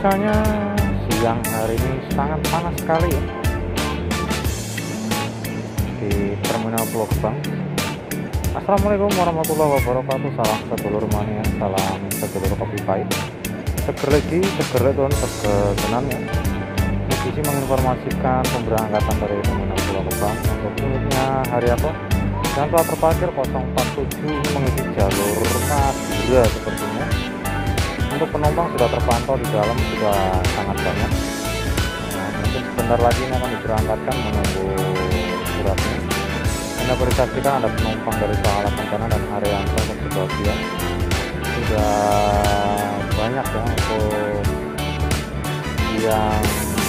cuacanya siang hari ini sangat panas sekali ya di Terminal Pulau Gebang. Assalamualaikum warahmatullahi wabarakatuh. Salam sedulur mania, salam sedulur kopi pahit. Seger lagi, seger turun, seger tenan ya. Misi menginformasikan pemberangkatan dari Terminal Pulau Gebang untuk unitnya hari apa? Dan telah terparkir 047 mengisi jalur Madura sepertinya. Untuk penumpang sudah terpantau di dalam sudah sangat banyak. Nah, mungkin sebentar lagi ini akan diberangkatkan menunggu suratnya. Anda boleh saksikan ada penumpang dari Salah Kencana dan Haryanto untuk sebagian sudah banyak ya untuk yang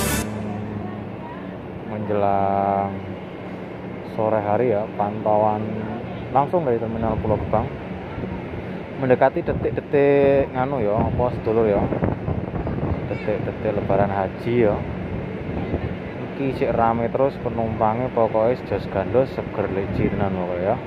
menjelang sore hari ya, pantauan langsung dari Terminal Pulau Gebang mendekati detik-detik nganu ya, apa sedulur ya, detik-detik lebaran haji ya. Iki sik rame terus penumpangnya, pokoknya jos gandos seger leci tenan pokoknya ya.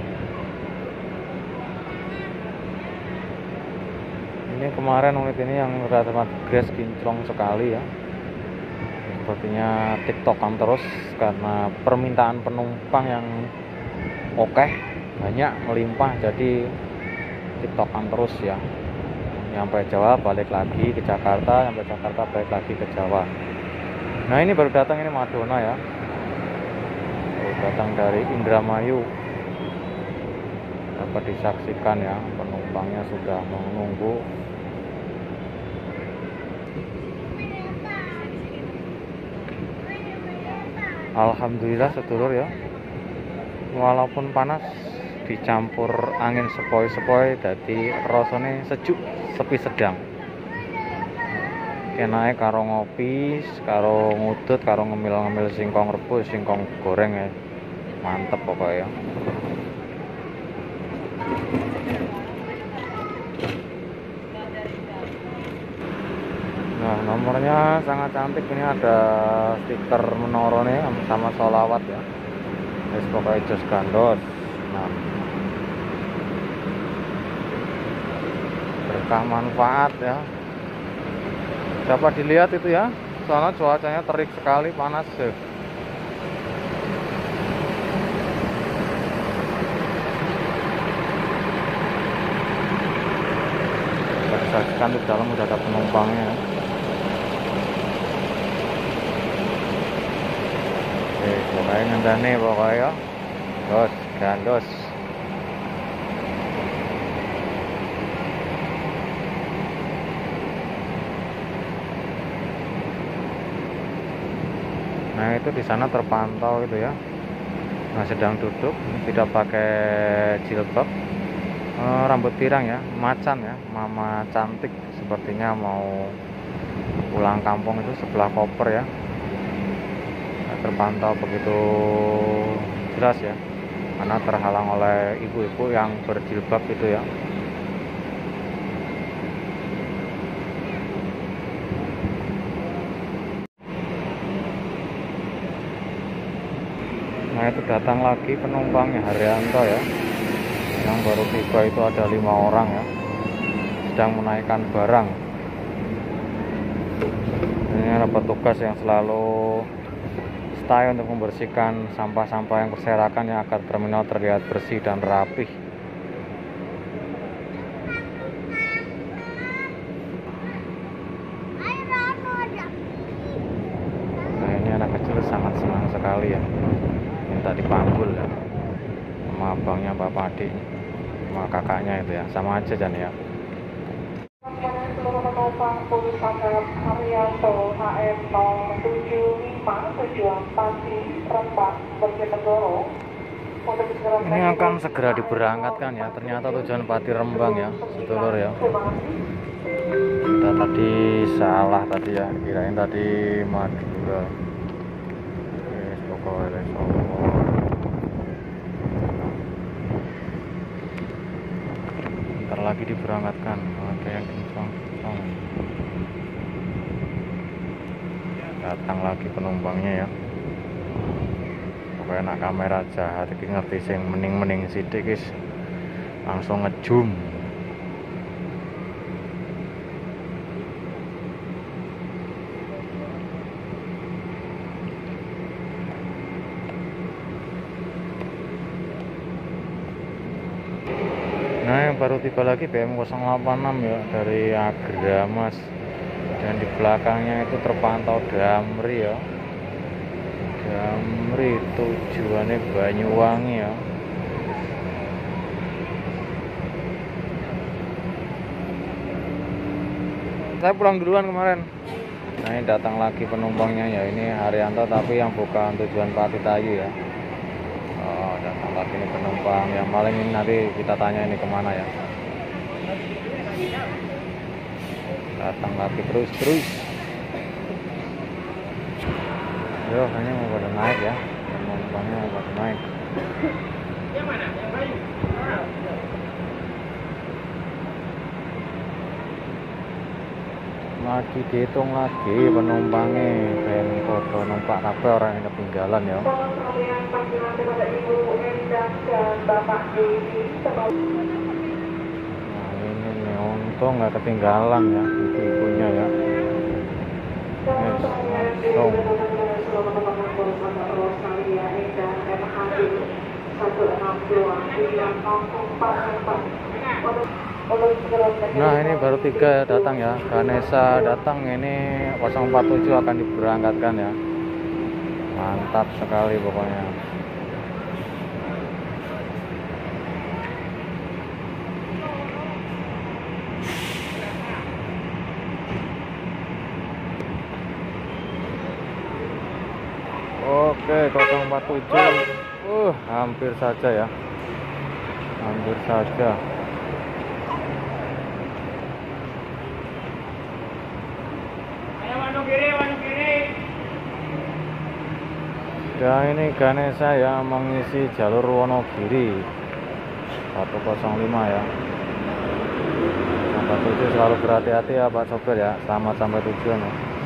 Ini kemarin unit ini yang rata-rata grass kinclong sekali ya. Sepertinya tiktokan terus karena permintaan penumpang yang oke, banyak melimpah, jadi tiktokan terus ya. Nyampe Jawa balik lagi ke Jakarta, sampai Jakarta balik lagi ke Jawa. Nah ini baru datang, ini Madonna ya, baru datang dari Indramayu. Dapat disaksikan ya, penumpangnya sudah menunggu. Alhamdulillah sedulur ya, walaupun panas dicampur angin sepoi-sepoi jadi rasanya sejuk sepi sedang. Enake karo ngopi, karo ngudut, karo ngemil-ngemil singkong rebus, singkong goreng ya. Mantep pokoknya. Nah, nomornya sangat cantik, ini ada stiker menorone sama sholawat ya. Wis pokoknya jos gandos. Nah, berkah manfaat ya. Dapat dilihat itu ya, soalnya cuacanya terik sekali, panas ya. Kita saksikan di dalam udah ada penumpangnya. Pokoknya ngendane pokoknya dos gandos. Nah itu di sana terpantau itu ya, nah sedang duduk, tidak pakai jilbab, rambut pirang ya, macan ya, mama cantik, sepertinya mau pulang kampung itu sebelah koper ya. Terpantau begitu jelas ya, karena terhalang oleh ibu-ibu yang berjilbab itu ya. Nah itu datang lagi penumpangnya Haryanto ya, yang baru tiba itu ada 5 orang ya, sedang menaikkan barang. Ini ada petugas yang selalu stay untuk membersihkan sampah-sampah yang berserakan ya, agar terminal terlihat bersih dan rapih. Nah ini anak kecil sangat senang sekali ya, minta dipanggul ya sama abangnya, bapak adik, sama kakaknya itu ya, sama aja Jan ya. Seluruh penumpang Puripangga Haryanto HM 075 tujuan Pati Rembang Bojonegoro. Ini akan segera diberangkatkan ya, ternyata tujuan Pati Rembang ya sedulur ya. Kita tadi salah tadi ya, kirain tadi Madura. Yes, pokoknya bentar lagi diberangkatkan, ada yang kencang. Datang lagi penumpangnya ya. Pokoknya nak kamera jahat iki ngerti sing mening-mening sithik guys, langsung ngejum. Nah, yang baru tiba lagi BM086 ya dari Agramas, dan di belakangnya itu terpantau Damri ya. Damri tujuannya Banyuwangi ya. Saya pulang duluan kemarin. Nah, ini datang lagi penumpangnya ya, ini Haryanto tapi yang bukan tujuan Patitayu ya. Oh, datang lagi ini penumpang yang paling ini, nanti kita tanya ini kemana ya. Datang lagi terus. Yo, kayaknya mau pada naik ya, penumpangnya mau pada naik. Yang mana? Yang Bayu? Lagi dihitung lagi penumpangnya, ben foto numpak kabeh orang yang ketinggalan ya. Kalian panggilan kepada Ibu Endang dan Bapak Dewi. Nah, ini nih, untung nggak ketinggalan ya ibu-ibunya ya. Langsung. Nah, ini baru 3 datang ya. Ganesha datang, ini 047 akan diberangkatkan ya. Mantap sekali pokoknya. Oke, 047. Hampir saja ya. Hampir saja. Ya, ini Ganesha ya, mengisi jalur Wonogiri 105 ya. Sampai tujuan selalu berhati-hati ya Pak sopir ya, selamat sampai tujuan ya.